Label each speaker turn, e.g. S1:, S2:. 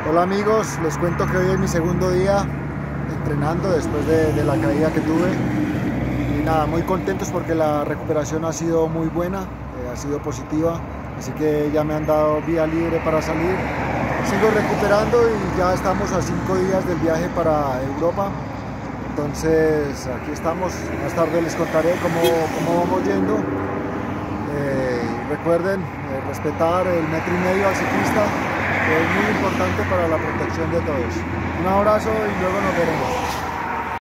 S1: Hola amigos, les cuento que hoy es mi segundo día entrenando después de la caída que tuve y nada, muy contentos porque la recuperación ha sido muy buena, ha sido positiva, así que ya me han dado vía libre para salir. Sigo recuperando y ya estamos a 5 días del viaje para Europa, entonces aquí estamos. Más tarde les contaré cómo vamos yendo. Recuerden respetar el 1,5 m al ciclista, que es muy importante para la protección de todos. Un abrazo y luego nos veremos.